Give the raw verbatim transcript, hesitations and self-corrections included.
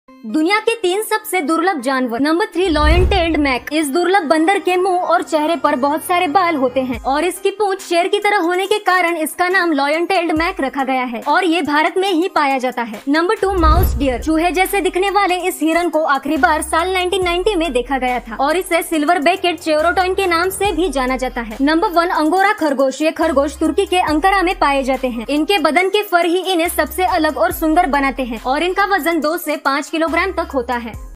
दुनिया के तीन सबसे दुर्लभ जानवर। Number three, lion tailed macaque. इस दुर्लभ बंदर के मुंह और चेहरे पर बहुत सारे बाल होते हैं और इसकी पूंछ शेर की तरह होने के कारण इसका नाम लॉयन टेल्ड मैक रखा गया है और ये भारत में ही पाया जाता है। Number two, mouse deer. चूहे जैसे दिखने वाले इस हिरन को आखिरी बार साल नाइनटीन नाइंटी में देखा गया था और इसे सिल्वर बेकेट चेरोटॉइन के नाम से भी जाना जाता है। नंबर वन, अंगोरा खरगोश। ये खरगोश तुर्की के अंकारा में पाए जाते हैं। इनके बदन के फर ही इन्हें सबसे अलग और सुंदर बनाते हैं और इनका वजन दो से पाँच किलोग्राम तक होता है।